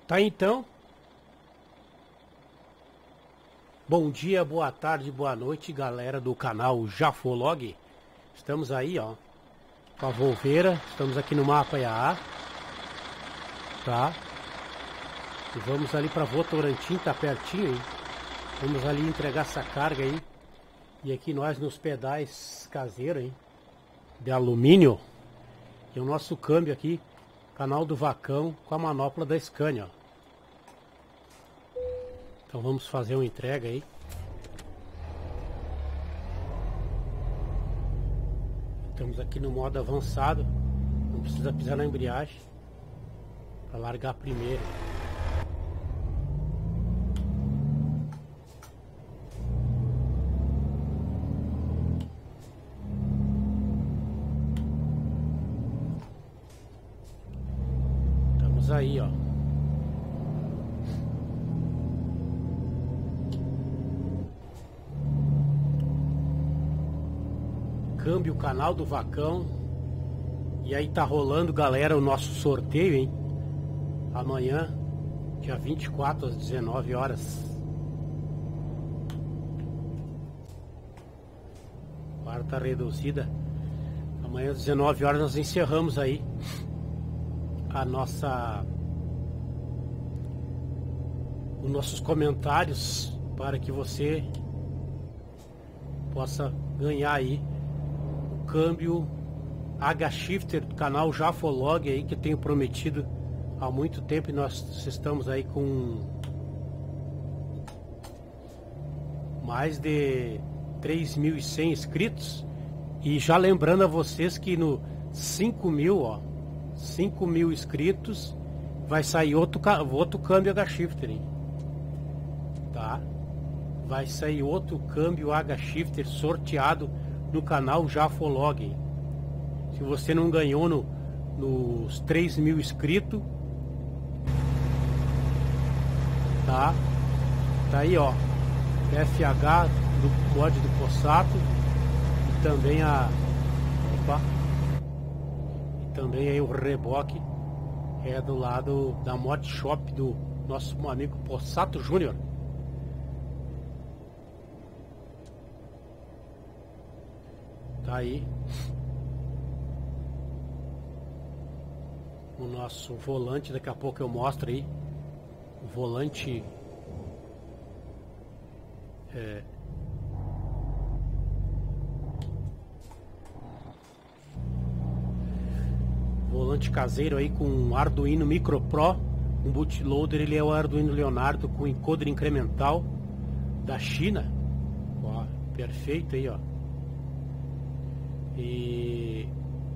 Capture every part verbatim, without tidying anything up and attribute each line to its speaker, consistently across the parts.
Speaker 1: Tá então. Bom dia, boa tarde, boa noite, galera do canal Jafolog. Estamos aí, ó, com a Volveira. Estamos aqui no mapa I A A, tá? E vamos ali pra Votorantim, tá pertinho, hein? Vamos ali entregar essa carga aí. E aqui nós nos pedais caseiros, hein? De alumínio. E o nosso câmbio aqui, canal do Vacão, com a manopla da Scania, ó. Então vamos fazer uma entrega aí. Estamos aqui no modo avançado. Não precisa pisar na embreagem para largar primeiro. Estamos aí, ó. Câmbio, canal do Vacão. E aí tá rolando, galera, o nosso sorteio, hein? Amanhã, dia vinte e quatro, às dezenove horas. Quarta reduzida. Amanhã às dezenove horas nós encerramos aí a nossa os nossos comentários para que você possa ganhar aí câmbio H-Shifter do canal Jafolog aí, que tenho prometido há muito tempo, e nós estamos aí com mais de três mil e cem inscritos. E já lembrando a vocês que no cinco mil, ó, cinco mil inscritos vai sair outro, outro câmbio H-Shifter, hein? Tá? Vai sair outro câmbio H-Shifter sorteado no canal Jafolog. Se você não ganhou no, nos três mil inscritos, tá? Tá aí, ó, F H do mod do Possato, e também a opa, e também aí o reboque é do lado da Mod Shop do nosso amigo Possato Júnior. Tá aí o nosso volante, daqui a pouco eu mostro aí o volante é, volante caseiro aí com um Arduino Micro Pro, um bootloader. Ele é o Arduino Leonardo com encoder incremental da China, ó, perfeito aí, ó. E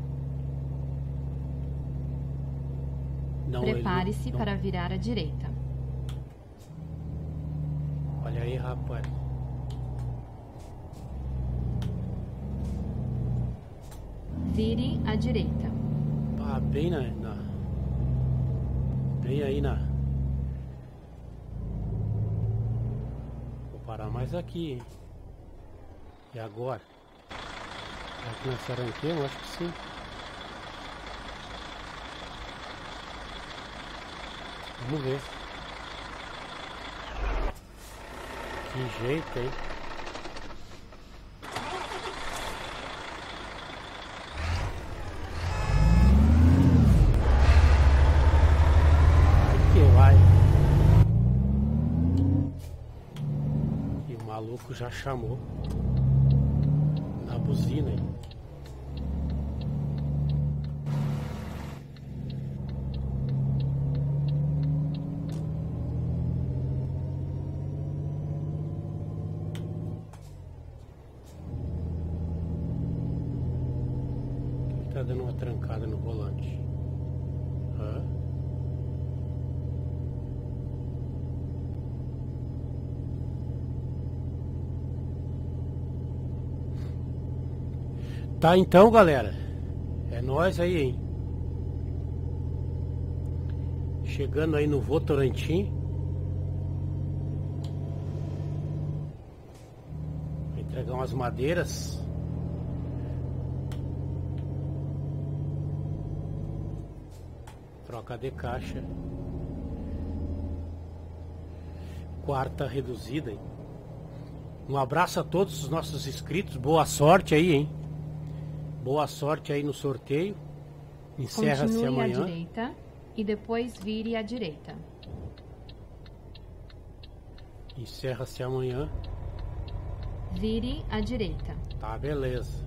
Speaker 2: prepare-se
Speaker 1: não...
Speaker 2: para virar à direita.
Speaker 1: Olha aí, rapaz.
Speaker 2: Vire à direita.
Speaker 1: Ah, bem na, na... Bem aí na... Vou parar mais aqui, hein? E agora? Aqui nessa ranqueira, eu acho que sim. Vamos ver. Que jeito, hein? Vai que vai. E o maluco já chamou na buzina, hein? Tá dando uma trancada no volante. Hã? Tá então, galera. É nóis aí, hein? Chegando aí no Votorantim. Vou entregar umas madeiras. Troca de caixa quarta reduzida, hein? Um abraço a todos os nossos inscritos. Boa sorte aí, hein? Boa sorte aí no sorteio. Encerra-se
Speaker 2: Continue
Speaker 1: amanhã.
Speaker 2: à direita e depois vire à direita.
Speaker 1: Encerra-se amanhã.
Speaker 2: Vire à direita.
Speaker 1: Tá, beleza.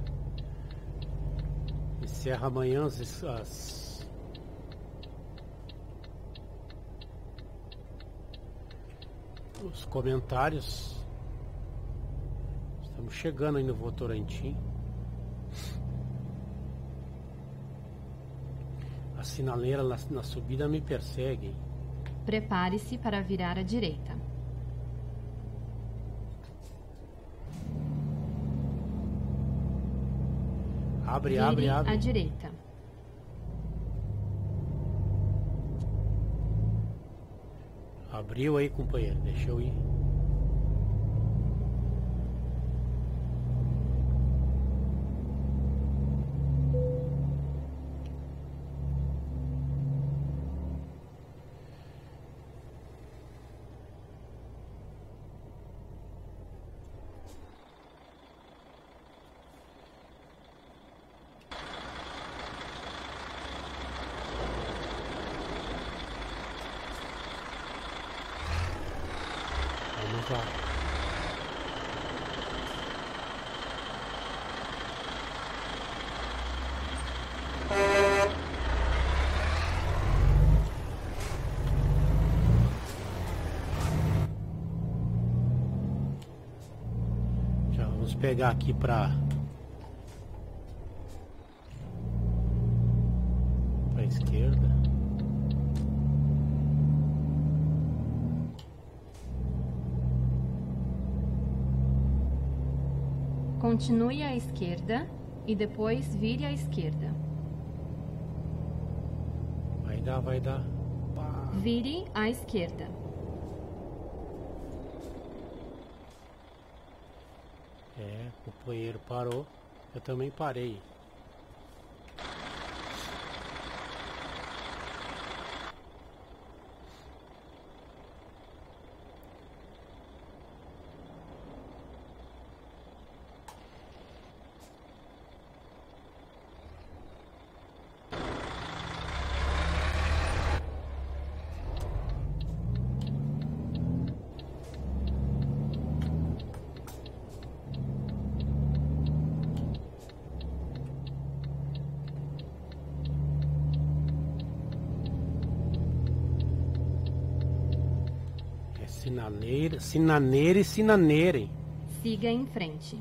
Speaker 1: Encerra amanhã as, as... os comentários. Estamos chegando aí no Votorantim. A sinaleira na, na subida me persegue.
Speaker 2: Prepare-se para virar à direita.
Speaker 1: Abre,
Speaker 2: Vire
Speaker 1: abre,
Speaker 2: à
Speaker 1: abre.
Speaker 2: direita.
Speaker 1: Abriu aí, companheiro. Deixa eu ir. Vamos lá. Já vamos pegar aqui para para a esquerda.
Speaker 2: Continue à esquerda e depois vire à esquerda.
Speaker 1: Vai dar, vai dar. Pá.
Speaker 2: Vire à esquerda.
Speaker 1: É, o companheiro parou. Eu também parei. Sinaneira, sinaneira e sinaneira, hein?
Speaker 2: Siga em frente.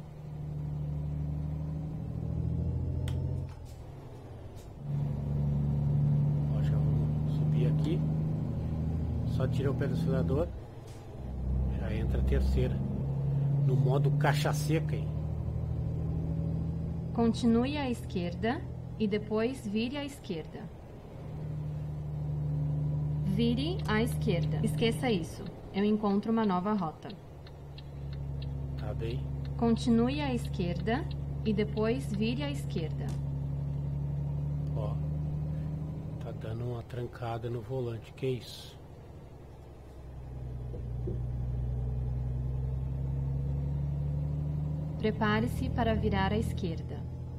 Speaker 1: Ó, já vamos subir aqui. Só tira o pé do acelerador. Já entra a terceira. No modo caixa seca, hein?
Speaker 2: Continue à esquerda e depois vire à esquerda. Vire à esquerda. Esqueça isso. Eu encontro uma nova rota.
Speaker 1: Tá bem.
Speaker 2: Continue à esquerda e depois vire à esquerda.
Speaker 1: Ó. Tá dando uma trancada no volante. Que isso?
Speaker 2: Prepare-se para virar à esquerda.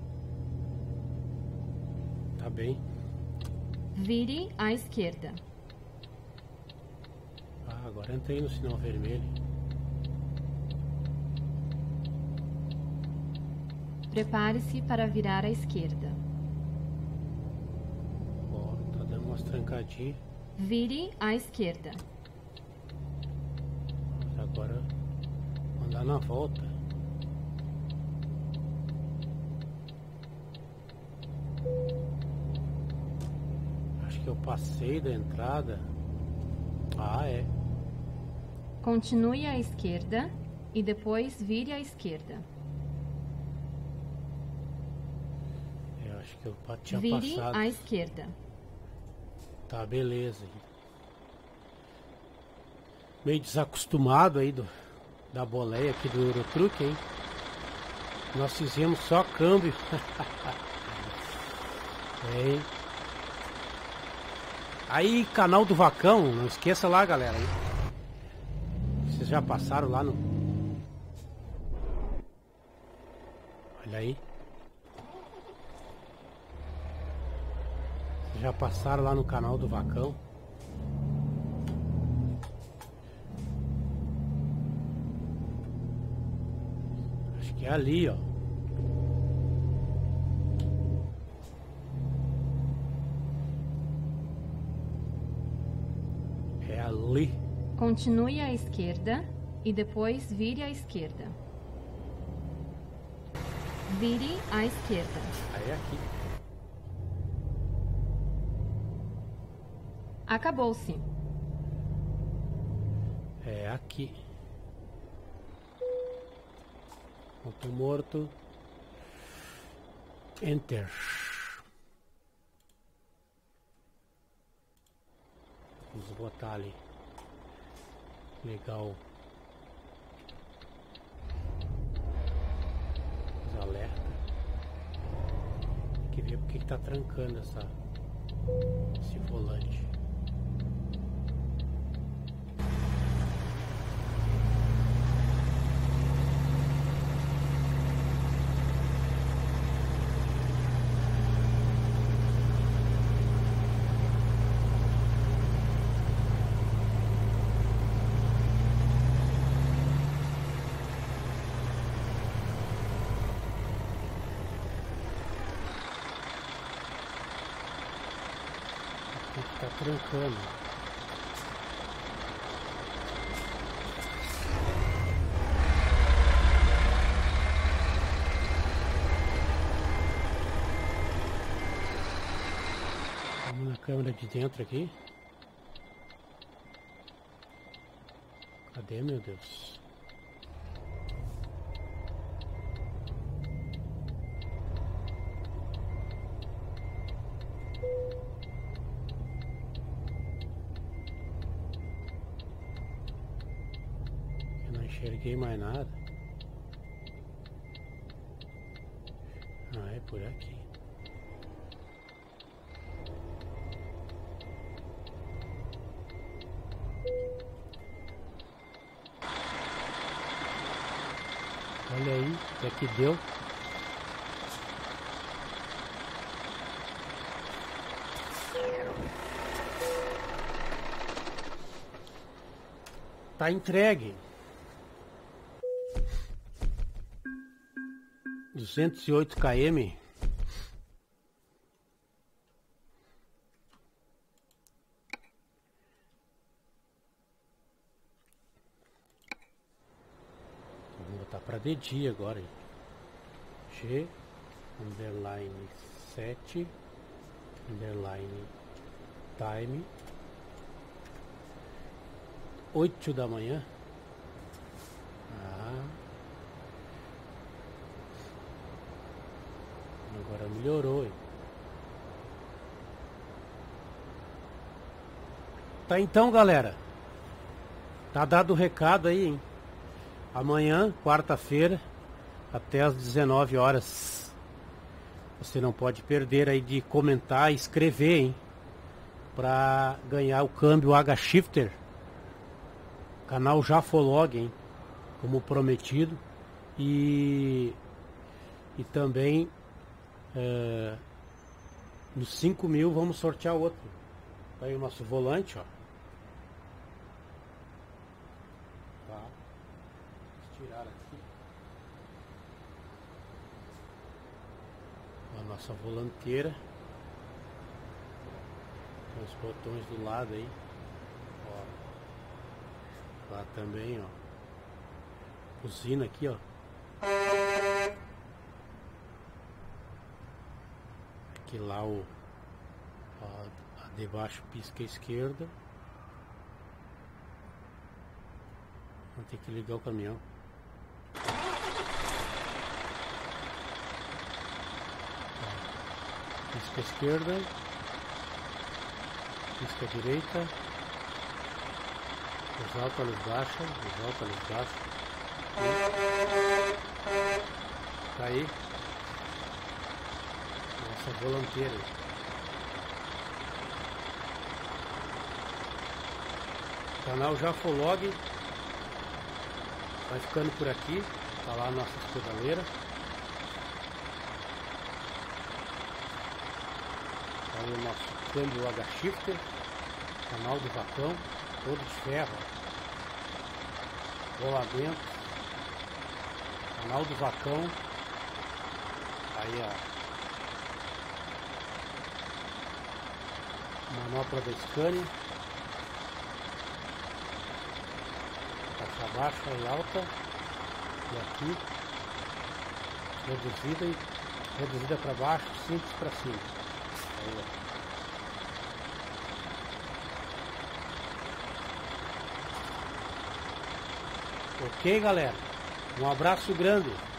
Speaker 1: Tá bem.
Speaker 2: Vire à esquerda.
Speaker 1: Ah, agora entrei no sinal vermelho.
Speaker 2: Prepare-se para virar à esquerda.
Speaker 1: Ó, tá dando umas trancadinhas.
Speaker 2: Vire à esquerda.
Speaker 1: Mas agora vou andar na volta. Acho que eu passei da entrada. Ah, é.
Speaker 2: Continue à esquerda e depois vire à esquerda.
Speaker 1: Eu acho que eu pa- tinha
Speaker 2: Vire
Speaker 1: passado.
Speaker 2: à esquerda.
Speaker 1: Tá, beleza. Meio desacostumado aí do, da boleia aqui do Eurotruck, hein? Nós fizemos só câmbio. Hein? Aí, canal do Vacão, não esqueça lá, galera. Hein? já passaram lá no... Olha aí. Vocês já passaram lá no canal do Vacão? Acho que é ali, ó. É ali.
Speaker 2: Continue à esquerda e depois vire à esquerda. Vire à esquerda.
Speaker 1: Aí é aqui.
Speaker 2: Acabou-se.
Speaker 1: É aqui. Ponto morto. Enter. Vamos botar ali. Legal. Os alerta. Tem que ver porque que tá trancando essa, esse volante. Tá trancando. Vamos na câmera de dentro aqui. Cadê, meu Deus? Não enxerguei mais nada. Ah, é por aqui. Olha aí, até que deu. Tá entregue. duzentos e oito quilômetros. Vou botar para de dia agora. G underline sete underline time oito da manhã. Ah. Agora melhorou, hein? Tá então, galera. Tá dado o recado aí, hein? Amanhã, quarta-feira, até às dezenove horas. Você não pode perder aí de comentar e escrever, hein? Pra ganhar o câmbio H-Shifter. Canal Jafolog, hein? Como prometido. E... E também... É, nos cinco mil vamos sortear outro. Aí o nosso volante, ó. Tá. Vamos tirar aqui. A nossa volanteira. Tem os botões do lado aí. Ó. Lá também, ó. Buzina aqui, ó. Aqui lá o a, a de baixo pisca à esquerda. Vamos ter que ligar o caminhão. Pisca à esquerda, pisca à direita, luz alta, luz baixa, luz alta, luz baixa. Tá aí. Nossa volanteira. Canal Jafolog. Vai ficando por aqui. Tá lá a nossa pedaleira. Aí o nosso câmbio H-Shifter, canal de vacão, todo de ferro, rolamento, canal de vacão, aí a manopla da Scania, caixa baixa e alta, e aqui reduzida, reduzida para baixo, simples para cima. Aí, ok, galera? Um abraço grande.